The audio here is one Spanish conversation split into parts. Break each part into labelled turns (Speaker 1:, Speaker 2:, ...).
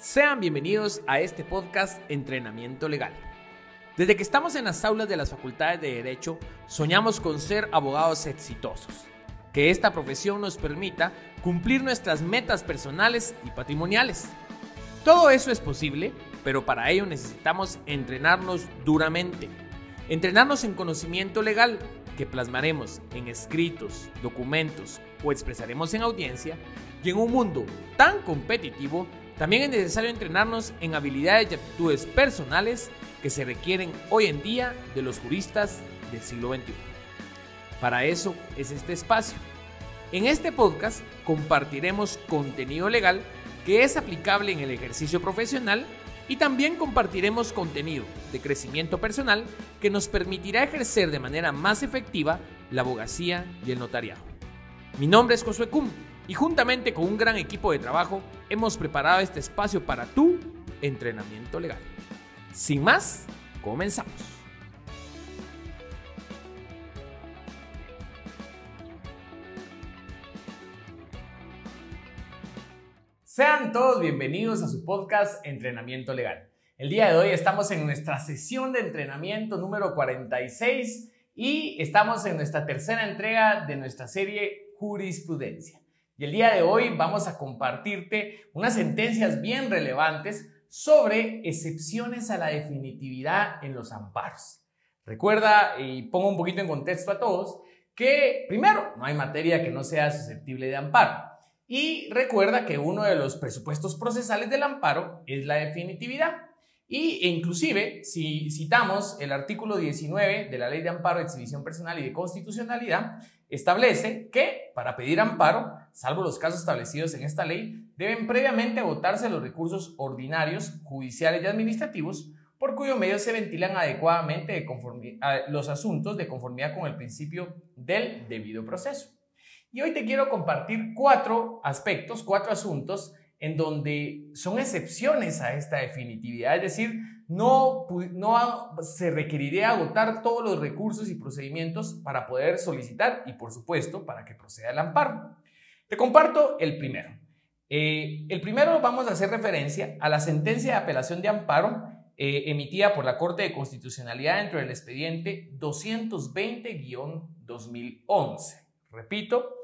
Speaker 1: Sean bienvenidos a este podcast Entrenamiento Legal. Desde que estamos en las aulas de las facultades de Derecho, soñamos con ser abogados exitosos. Que esta profesión nos permita cumplir nuestras metas personales y patrimoniales. Todo eso es posible, pero para ello necesitamos entrenarnos duramente. Entrenarnos en conocimiento legal, que plasmaremos en escritos, documentos o expresaremos en audiencia, y en un mundo tan competitivo, también es necesario entrenarnos en habilidades y aptitudes personales que se requieren hoy en día de los juristas del siglo XXI. Para eso es este espacio. En este podcast compartiremos contenido legal que es aplicable en el ejercicio profesional y también compartiremos contenido de crecimiento personal que nos permitirá ejercer de manera más efectiva la abogacía y el notariado. Mi nombre es Josué Cum y juntamente con un gran equipo de trabajo hemos preparado este espacio para tu entrenamiento legal. Sin más, comenzamos. Sean todos bienvenidos a su podcast Entrenamiento Legal. El día de hoy estamos en nuestra sesión de entrenamiento número 46 y estamos en nuestra tercera entrega de nuestra serie Jurisprudencia. Y el día de hoy vamos a compartirte unas sentencias bien relevantes sobre excepciones a la definitividad en los amparos. Recuerda, y pongo un poquito en contexto a todos, que primero, no hay materia que no sea susceptible de amparo. Y recuerda que uno de los presupuestos procesales del amparo es la definitividad. E inclusive, si citamos el artículo 19 de la Ley de Amparo, Exhibición Personal y de Constitucionalidad, establece que para pedir amparo, salvo los casos establecidos en esta ley, deben previamente agotarse los recursos ordinarios, judiciales y administrativos, por cuyo medio se ventilan adecuadamente los asuntos de conformidad con el principio del debido proceso. Y hoy te quiero compartir cuatro asuntos en donde son excepciones a esta definitividad, es decir, no se requeriría agotar todos los recursos y procedimientos para poder solicitar y, por supuesto, para que proceda el amparo. Te comparto el primero. El primero vamos a hacer referencia a la sentencia de apelación de amparo emitida por la Corte de Constitucionalidad dentro del expediente 220-2011. Repito,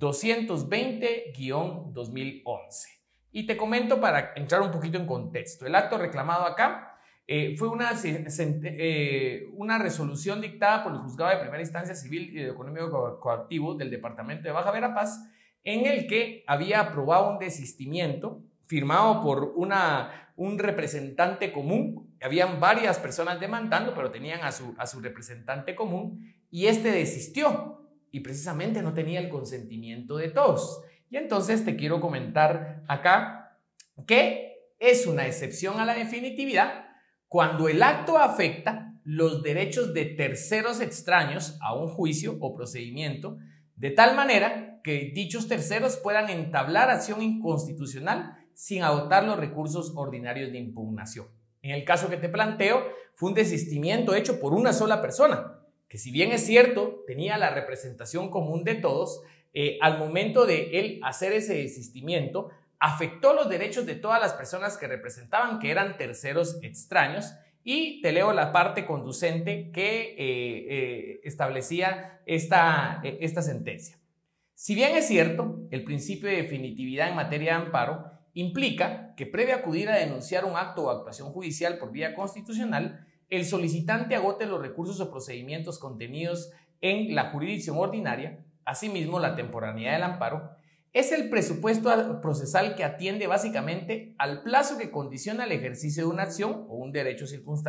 Speaker 1: 220-2011. Y te comento para entrar un poquito en contexto. El acto reclamado acá fue una resolución dictada por el Juzgado de Primera Instancia Civil y de Económico Coactivo del Departamento de Baja Verapaz, en el que había aprobado un desistimiento firmado por un representante común. Habían varias personas demandando, pero tenían a su representante común, y este desistió y precisamente no tenía el consentimiento de todos. Y entonces te quiero comentar acá que es una excepción a la definitividad cuando el acto afecta los derechos de terceros extraños a un juicio o procedimiento, de tal manera que dichos terceros puedan entablar acción inconstitucional sin agotar los recursos ordinarios de impugnación. En el caso que te planteo, fue un desistimiento hecho por una sola persona, que si bien es cierto, tenía la representación común de todos, al momento de él hacer ese desistimiento, afectó los derechos de todas las personas que representaban, que eran terceros extraños, y te leo la parte conducente que establecía esta sentencia. Si bien es cierto, el principio de definitividad en materia de amparo implica que previo a acudir a denunciar un acto o actuación judicial por vía constitucional, el solicitante agote los recursos o procedimientos contenidos en la jurisdicción ordinaria. Asimismo, la temporaneidad del amparo es el presupuesto procesal que atiende básicamente al plazo que condiciona el ejercicio de una acción o un derecho.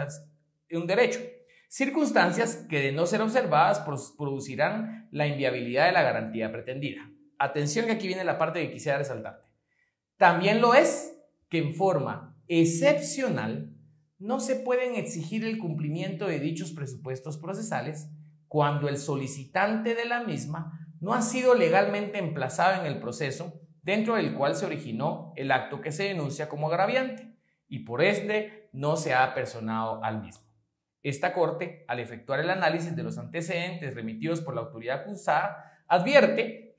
Speaker 1: Circunstancias que, de no ser observadas, producirán la inviabilidad de la garantía pretendida. Atención, que aquí viene la parte que quisiera resaltarte. También lo es que en forma excepcional no se pueden exigir el cumplimiento de dichos presupuestos procesales cuando el solicitante de la misma no ha sido legalmente emplazado en el proceso dentro del cual se originó el acto que se denuncia como agraviante y por ende no se ha apersonado al mismo. Esta Corte, al efectuar el análisis de los antecedentes remitidos por la autoridad acusada, advierte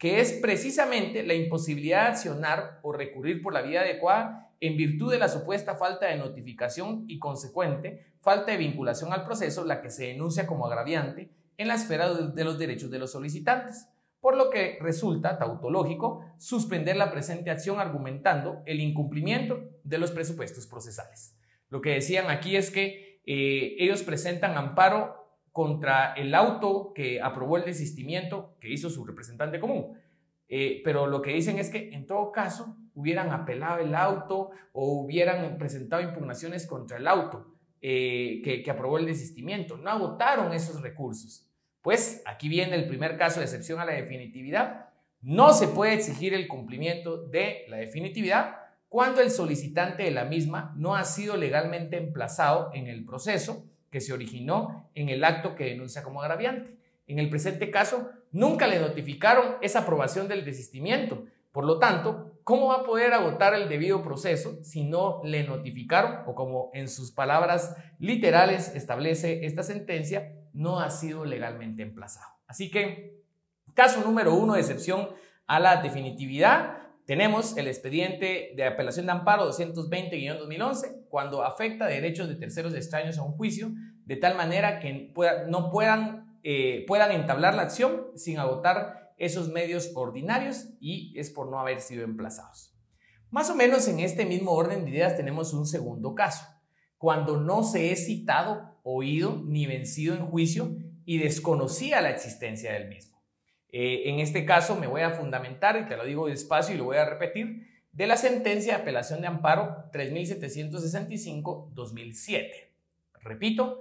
Speaker 1: que es precisamente la imposibilidad de accionar o recurrir por la vía adecuada en virtud de la supuesta falta de notificación y consecuente falta de vinculación al proceso, la que se denuncia como agraviante en la esfera de los derechos de los solicitantes, por lo que resulta tautológico suspender la presente acción argumentando el incumplimiento de los presupuestos procesales. Lo que decían aquí es que ellos presentan amparo contra el auto que aprobó el desistimiento que hizo su representante común. Pero lo que dicen es que en todo caso hubieran apelado el auto o hubieran presentado impugnaciones contra el auto que aprobó el desistimiento. No agotaron esos recursos. Pues aquí viene el primer caso de excepción a la definitividad. No se puede exigir el cumplimiento de la definitividad cuando el solicitante de la misma no ha sido legalmente emplazado en el proceso que se originó en el acto que denuncia como agraviante. En el presente caso, nunca le notificaron esa aprobación del desistimiento. Por lo tanto, ¿cómo va a poder agotar el debido proceso si no le notificaron o, como en sus palabras literales establece esta sentencia, no ha sido legalmente emplazado? Así que, caso número 1 de excepción a la definitividad, tenemos el expediente de apelación de amparo 220-2011 cuando afecta derechos de terceros extraños a un juicio de tal manera que puedan entablar la acción sin agotar esos medios ordinarios y es por no haber sido emplazados. Más o menos en este mismo orden de ideas tenemos un segundo caso, cuando no se es citado, oído ni vencido en juicio y desconocía la existencia del mismo. En este caso me voy a fundamentar, y te lo digo despacio y lo voy a repetir, de la sentencia de apelación de amparo 3765-2007. Repito,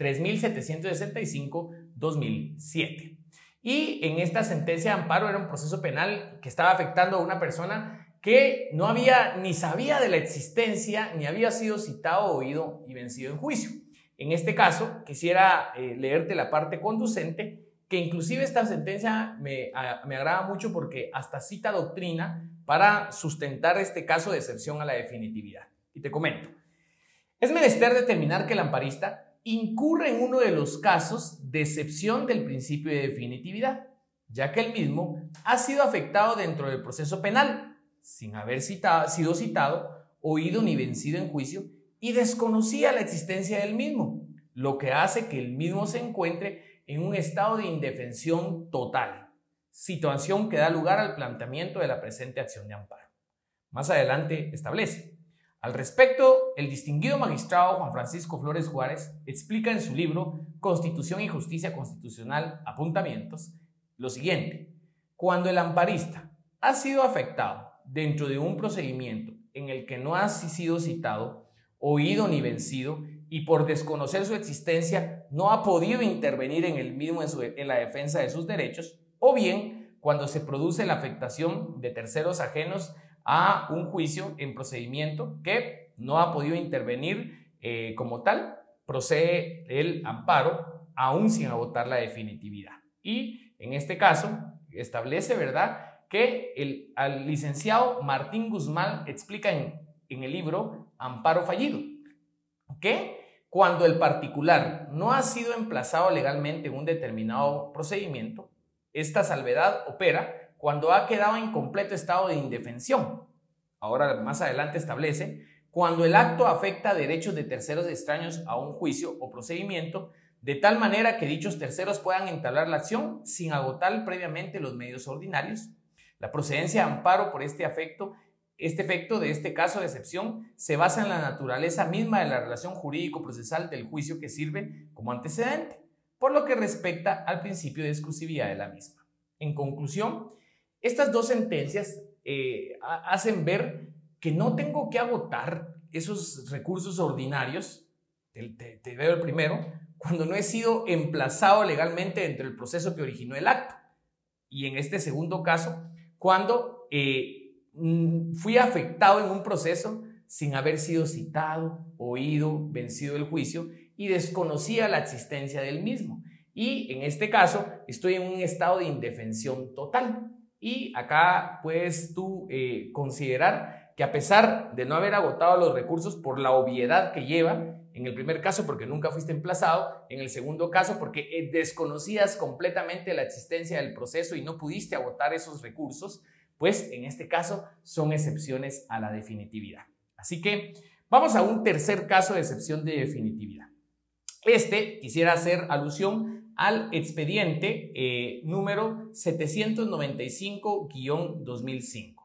Speaker 1: 3765-2007. Y en esta sentencia de amparo era un proceso penal que estaba afectando a una persona que no había ni sabía de la existencia, ni había sido citado, oído y vencido en juicio. En este caso, quisiera leerte la parte conducente, que inclusive esta sentencia me agrada mucho porque hasta cita doctrina para sustentar este caso de excepción a la definitividad. Y te comento, es menester determinar que el amparista incurre en uno de los casos de excepción del principio de definitividad, ya que el mismo ha sido afectado dentro del proceso penal, sin haber sido citado, oído ni vencido en juicio, y desconocía la existencia del mismo, lo que hace que el mismo se encuentre en un estado de indefensión total, situación que da lugar al planteamiento de la presente acción de amparo. Más adelante establece: al respecto, el distinguido magistrado Juan Francisco Flores Juárez explica en su libro Constitución y Justicia Constitucional, Apuntamientos, lo siguiente: cuando el amparista ha sido afectado dentro de un procedimiento en el que no ha sido citado, oído ni vencido, y por desconocer su existencia no ha podido intervenir en el mismo en la defensa de sus derechos, o bien cuando se produce la afectación de terceros ajenos a un juicio en procedimiento que no ha podido intervenir como tal, procede el amparo aún sin agotar la definitividad. Y en este caso establece, ¿verdad?, que al licenciado Martín Guzmán explica en el libro Amparo Fallido, que cuando el particular no ha sido emplazado legalmente en un determinado procedimiento, esta salvedad opera cuando ha quedado en completo estado de indefensión. Ahora, más adelante establece, cuando el acto afecta derechos de terceros extraños a un juicio o procedimiento, de tal manera que dichos terceros puedan entablar la acción sin agotar previamente los medios ordinarios. La procedencia de amparo por este efecto de este caso de excepción se basa en la naturaleza misma de la relación jurídico-procesal del juicio que sirve como antecedente, por lo que respecta al principio de exclusividad de la misma. En conclusión, estas dos sentencias hacen ver que no tengo que agotar esos recursos ordinarios, te veo el primero, cuando no he sido emplazado legalmente dentro del proceso que originó el acto. Y en este segundo caso, cuando fui afectado en un proceso sin haber sido citado, oído, vencido el juicio y desconocía la existencia del mismo. Y en este caso estoy en un estado de indefensión total. Y acá puedes tú considerar que a pesar de no haber agotado los recursos por la obviedad que lleva, en el primer caso porque nunca fuiste emplazado, en el segundo caso porque desconocías completamente la existencia del proceso y no pudiste agotar esos recursos, pues en este caso son excepciones a la definitividad. Así que vamos a un tercer caso de excepción de definitividad. Quisiera hacer alusión al expediente número 795-2005.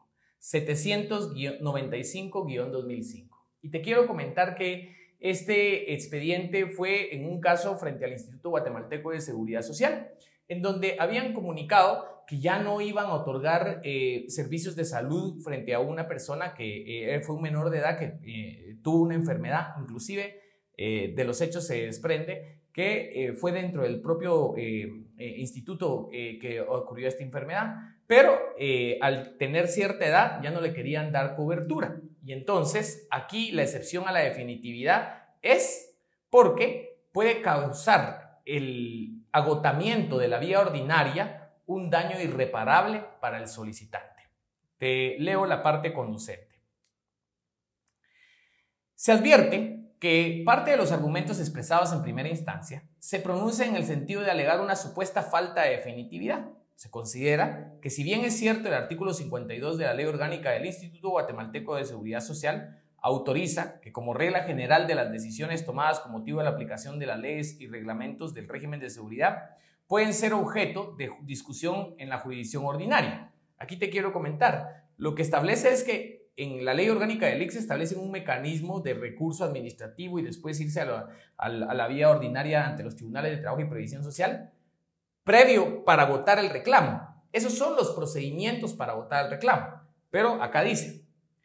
Speaker 1: 795-2005. Y te quiero comentar que este expediente fue en un caso frente al Instituto Guatemalteco de Seguridad Social, en donde habían comunicado que ya no iban a otorgar servicios de salud frente a una persona que fue un menor de edad que tuvo una enfermedad. Inclusive de los hechos se desprende que fue dentro del propio instituto que ocurrió esta enfermedad, pero al tener cierta edad ya no le querían dar cobertura. Y entonces aquí la excepción a la definitividad es porque puede causar el agotamiento de la vía ordinaria un daño irreparable para el solicitante. Te leo la parte conducente. Se advierte que parte de los argumentos expresados en primera instancia se pronuncia en el sentido de alegar una supuesta falta de definitividad. Se considera que si bien es cierto el artículo 52 de la Ley Orgánica del Instituto Guatemalteco de Seguridad Social autoriza que como regla general de las decisiones tomadas con motivo de la aplicación de las leyes y reglamentos del régimen de seguridad pueden ser objeto de discusión en la jurisdicción ordinaria. Aquí te quiero comentar, lo que establece es que en la Ley Orgánica del ICS se establece un mecanismo de recurso administrativo y después irse a la vía ordinaria ante los tribunales de trabajo y previsión social, previo para agotar el reclamo. Esos son los procedimientos para agotar el reclamo. Pero acá dice,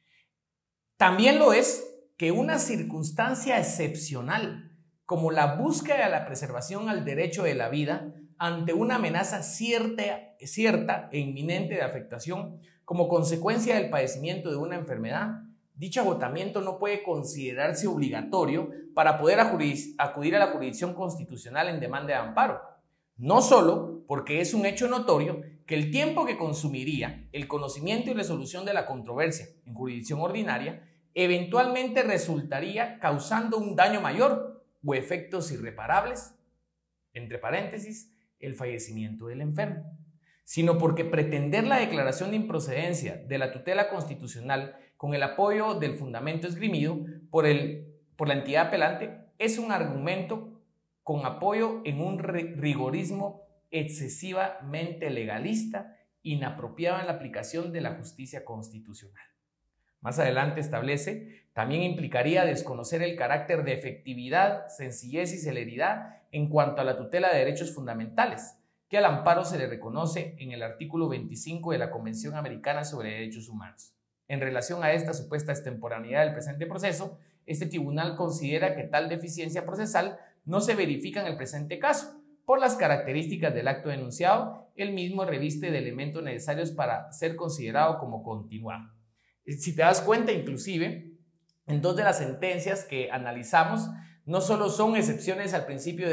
Speaker 1: también lo es que una circunstancia excepcional, como la búsqueda de la preservación al derecho de la vida ante una amenaza cierta e inminente de afectación, como consecuencia del padecimiento de una enfermedad, dicho agotamiento no puede considerarse obligatorio para poder acudir a la jurisdicción constitucional en demanda de amparo. No solo porque es un hecho notorio que el tiempo que consumiría el conocimiento y resolución de la controversia en jurisdicción ordinaria eventualmente resultaría causando un daño mayor o efectos irreparables, entre paréntesis, el fallecimiento del enfermo, sino porque pretender la declaración de improcedencia de la tutela constitucional con el apoyo del fundamento esgrimido por la entidad apelante es un argumento con apoyo en un rigorismo excesivamente legalista, inapropiado en la aplicación de la justicia constitucional. Más adelante establece, también implicaría desconocer el carácter de efectividad, sencillez y celeridad en cuanto a la tutela de derechos fundamentales, que al amparo se le reconoce en el artículo 25 de la Convención Americana sobre Derechos Humanos. En relación a esta supuesta extemporaneidad del presente proceso, este tribunal considera que tal deficiencia procesal no se verifica en el presente caso. Por las características del acto denunciado, el mismo reviste de elementos necesarios para ser considerado como continuado. Si te das cuenta, inclusive, en dos de las sentencias que analizamos, no solo son excepciones al principio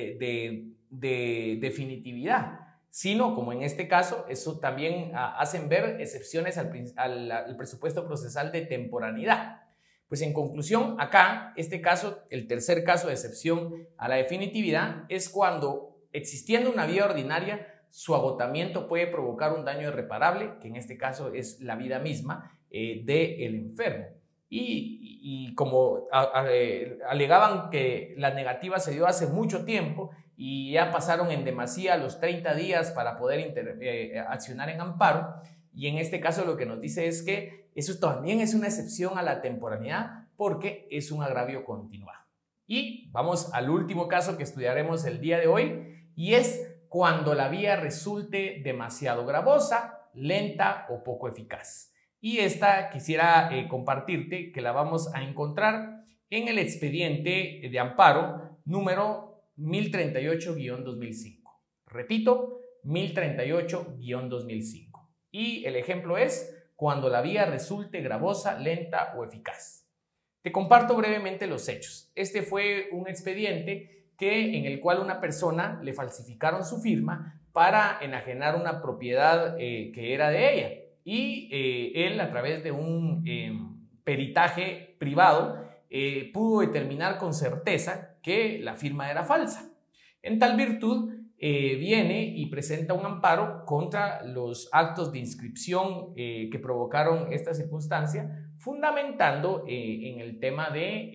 Speaker 1: de definitividad, sino, como en este caso, eso también hacen ver excepciones al presupuesto procesal de temporaneidad. Pues en conclusión, acá, este caso, el tercer caso de excepción a la definitividad, es cuando, existiendo una vía ordinaria, su agotamiento puede provocar un daño irreparable, que en este caso es la vida misma del enfermo. Y como alegaban que la negativa se dio hace mucho tiempo y ya pasaron en demasía los 30 días para poder accionar en amparo, y en este caso lo que nos dice es que eso también es una excepción a la temporalidad porque es un agravio continuado. Y vamos al último caso que estudiaremos el día de hoy, y es cuando la vía resulte demasiado gravosa, lenta o poco eficaz. Y esta quisiera compartirte que la vamos a encontrar en el expediente de amparo número 1038-2005. Repito, 1038-2005. Y el ejemplo es cuando la vía resulte gravosa, lenta o eficaz. Te comparto brevemente los hechos. Este fue un expediente en el cual una persona le falsificaron su firma para enajenar una propiedad que era de ella. y él, a través de un peritaje privado, pudo determinar con certeza que la firma era falsa. En tal virtud, viene y presenta un amparo contra los actos de inscripción que provocaron esta circunstancia, fundamentando en el tema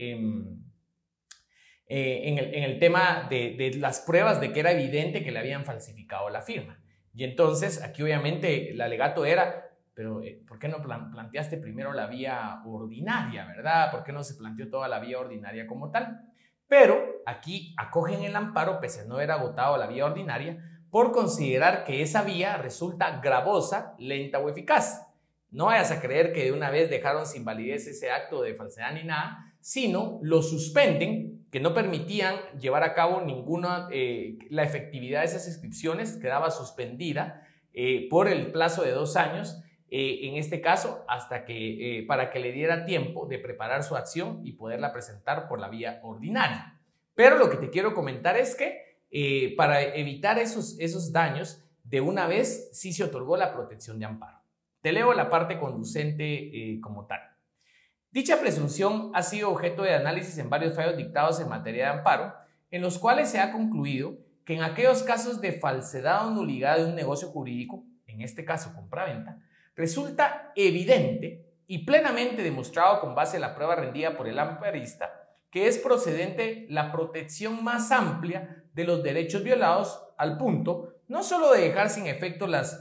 Speaker 1: de las pruebas de que era evidente que le habían falsificado la firma. Y entonces aquí obviamente el alegato era, pero ¿por qué no planteaste primero la vía ordinaria, verdad? ¿Por qué no se planteó toda la vía ordinaria como tal? Pero aquí acogen el amparo, pese a no haber agotado la vía ordinaria, por considerar que esa vía resulta gravosa, lenta o eficaz. No vayas a creer que de una vez dejaron sin validez ese acto de falsedad ni nada, sino lo suspenden, que no permitían llevar a cabo ninguna, la efectividad de esas inscripciones quedaba suspendida por el plazo de 2 años, en este caso, hasta que, para que le diera tiempo de preparar su acción y poderla presentar por la vía ordinaria. Pero lo que te quiero comentar es que para evitar esos daños, de una vez sí se otorgó la protección de amparo. Te leo la parte conducente como tal. Dicha presunción ha sido objeto de análisis en varios fallos dictados en materia de amparo, en los cuales se ha concluido que en aquellos casos de falsedad o nulidad de un negocio jurídico, en este caso compraventa, resulta evidente y plenamente demostrado con base en la prueba rendida por el amparista que es procedente la protección más amplia de los derechos violados, al punto no solo de dejar sin efecto las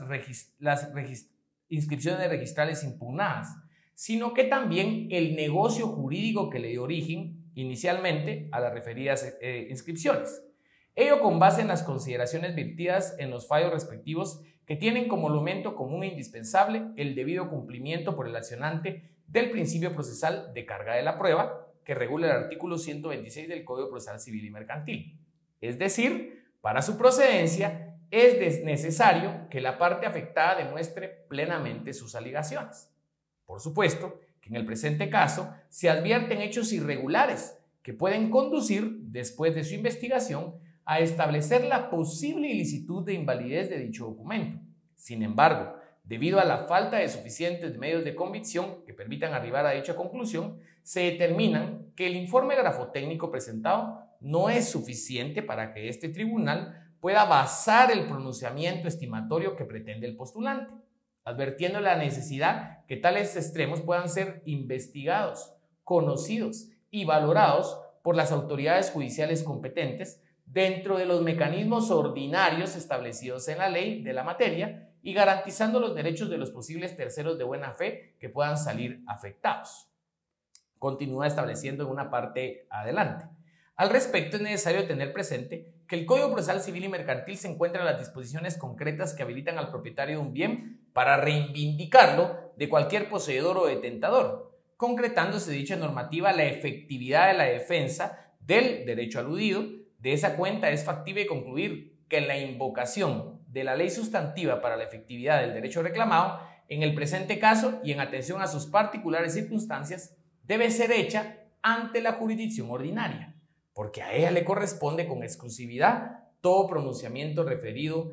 Speaker 1: inscripciones registrales impugnadas, sino que también el negocio jurídico que le dio origen inicialmente a las referidas inscripciones. Ello con base en las consideraciones vertidas en los fallos respectivos, que tienen como elemento común e indispensable el debido cumplimiento por el accionante del principio procesal de carga de la prueba, que regula el artículo 126 del Código Procesal Civil y Mercantil. Es decir, para su procedencia es necesario que la parte afectada demuestre plenamente sus alegaciones. Por supuesto que en el presente caso se advierten hechos irregulares que pueden conducir, después de su investigación, a establecer la posible ilicitud de invalidez de dicho documento. Sin embargo, debido a la falta de suficientes medios de convicción que permitan arribar a dicha conclusión, se determinan que el informe grafotécnico presentado no es suficiente para que este tribunal pueda basar el pronunciamiento estimatorio que pretende el postulante, advirtiendo la necesidad que tales extremos puedan ser investigados, conocidos y valorados por las autoridades judiciales competentes dentro de los mecanismos ordinarios establecidos en la ley de la materia y garantizando los derechos de los posibles terceros de buena fe que puedan salir afectados. Continúa estableciendo en una parte adelante. Al respecto, es necesario tener presente que el Código Procesal Civil y Mercantil se encuentra en las disposiciones concretas que habilitan al propietario de un bien para reivindicarlo de cualquier poseedor o detentador, concretándose dicha normativa la efectividad de la defensa del derecho aludido. De esa cuenta es factible concluir que la invocación de la ley sustantiva para la efectividad del derecho reclamado, en el presente caso y en atención a sus particulares circunstancias, debe ser hecha ante la jurisdicción ordinaria, porque a ella le corresponde con exclusividad todo pronunciamiento referido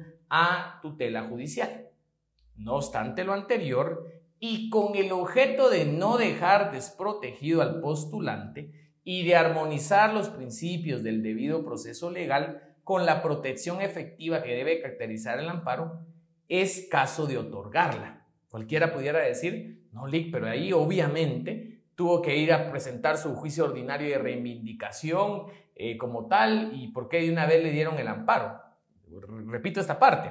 Speaker 1: a tutela judicial. No obstante lo anterior, y con el objeto de no dejar desprotegido al postulante y de armonizar los principios del debido proceso legal con la protección efectiva que debe caracterizar el amparo, es caso de otorgarla. Cualquiera pudiera decir, no, Lic, pero ahí obviamente tuvo que ir a presentar su juicio ordinario de reivindicación como tal, y por qué de una vez le dieron el amparo. Repito esta parte.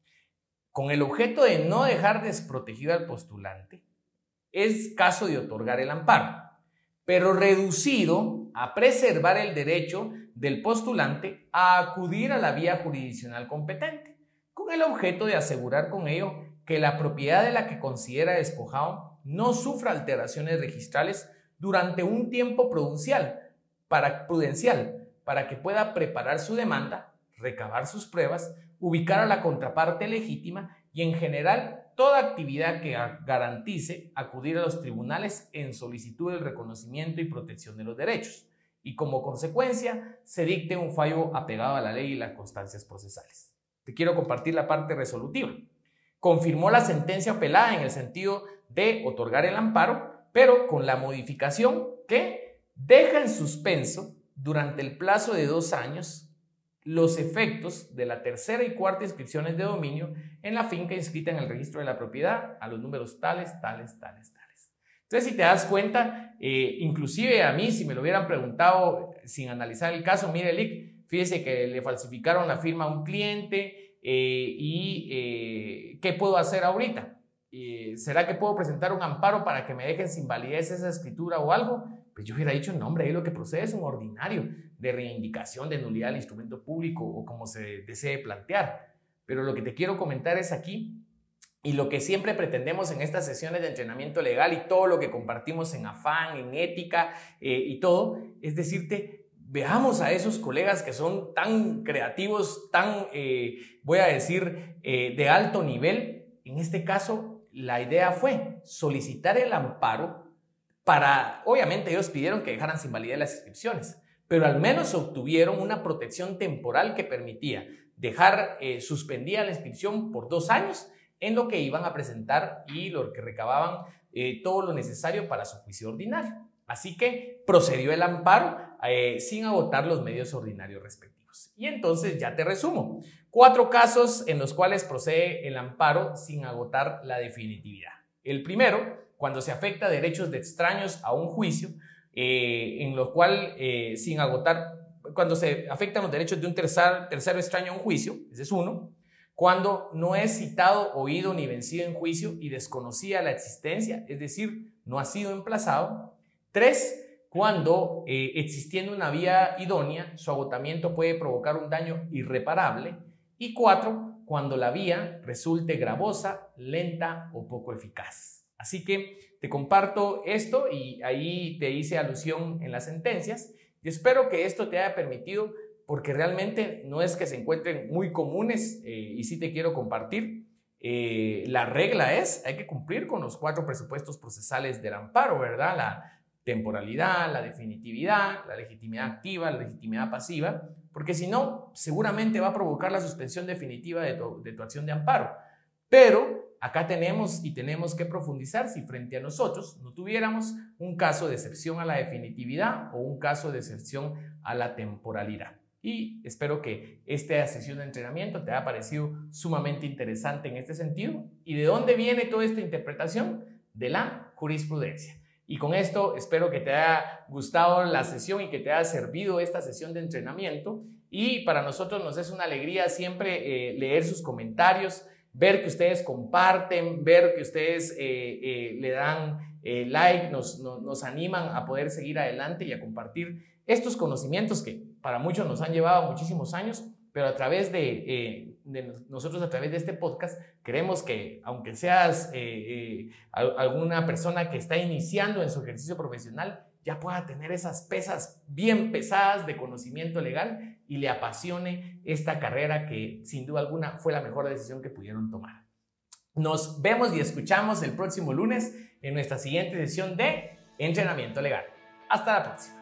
Speaker 1: Con el objeto de no dejar desprotegido al postulante, es caso de otorgar el amparo, pero reducido a preservar el derecho del postulante a acudir a la vía jurisdiccional competente, con el objeto de asegurar con ello que la propiedad de la que considera despojado no sufra alteraciones registrales durante un tiempo prudencial para que pueda preparar su demanda, recabar sus pruebas, ubicar a la contraparte legítima y en general toda actividad que garantice acudir a los tribunales en solicitud del reconocimiento y protección de los derechos, y como consecuencia se dicte un fallo apegado a la ley y las constancias procesales. Te quiero compartir la parte resolutiva. confirmó la sentencia apelada en el sentido de otorgar el amparo, pero con la modificación que deja en suspenso durante el plazo de 2 años los efectos de la tercera y cuarta inscripciones de dominio en la finca inscrita en el registro de la propiedad a los números tales. Entonces, si te das cuenta, inclusive a mí, si me lo hubieran preguntado sin analizar el caso, mire, Lic, fíjese que le falsificaron la firma a un cliente ¿qué puedo hacer ahorita? ¿Será que puedo presentar un amparo para que me dejen sin validez esa escritura o algo? Pues yo hubiera dicho, no, hombre, ahí lo que procede es un ordinario de reivindicación de nulidad del instrumento público o como se desee plantear. Pero lo que te quiero comentar es aquí, y lo que siempre pretendemos en estas sesiones de entrenamiento legal y todo lo que compartimos en Afán, en Ética y todo, es decirte, veamos a esos colegas que son tan creativos, tan, voy a decir, de alto nivel. En este caso, la idea fue solicitar el amparo para, obviamente ellos pidieron que dejaran sin validez las inscripciones, pero al menos obtuvieron una protección temporal que permitía dejar suspendida la inscripción por 2 años en lo que iban a presentar y lo que recababan todo lo necesario para su juicio ordinario. Así que procedió el amparo sin agotar los medios ordinarios respectivos. Y entonces ya te resumo. 4 casos en los cuales procede el amparo sin agotar la definitividad. El primero, cuando se afecta derechos de extraños a un juicio, en lo cual sin agotar, cuando se afectan los derechos de un tercero extraño a un juicio, ese es uno. Cuando no es citado, oído ni vencido en juicio y desconocía la existencia, es decir, no ha sido emplazado. 3, cuando existiendo una vía idónea, su agotamiento puede provocar un daño irreparable. Y 4, cuando la vía resulte gravosa, lenta o poco eficaz. Así que te comparto esto y ahí te hice alusión en las sentencias y espero que esto te haya permitido, porque realmente no es que se encuentren muy comunes y sí te quiero compartir. La regla es, hay que cumplir con los 4 presupuestos procesales del amparo, ¿verdad? La temporalidad, la definitividad, la legitimidad activa, la legitimidad pasiva, porque si no, seguramente va a provocar la suspensión definitiva de tu acción de amparo. Pero acá tenemos que profundizar si frente a nosotros no tuviéramos un caso de excepción a la definitividad o un caso de excepción a la temporalidad. Y espero que esta sesión de entrenamiento te haya parecido sumamente interesante en este sentido. ¿Y de dónde viene toda esta interpretación? De la jurisprudencia. Y con esto espero que te haya gustado la sesión y que te haya servido esta sesión de entrenamiento. Y para nosotros nos es una alegría siempre leer sus comentarios, ver que ustedes comparten, ver que ustedes le dan like, nos animan a poder seguir adelante y a compartir estos conocimientos que para muchos nos han llevado muchísimos años, pero a través de nosotros, a través de este podcast, queremos que, aunque seas alguna persona que está iniciando en su ejercicio profesional, ya pueda tener esas pesas bien pesadas de conocimiento legal y le apasione esta carrera que sin duda alguna fue la mejor decisión que pudieron tomar. Nos vemos y escuchamos el próximo lunes en nuestra siguiente sesión de entrenamiento legal. Hasta la próxima.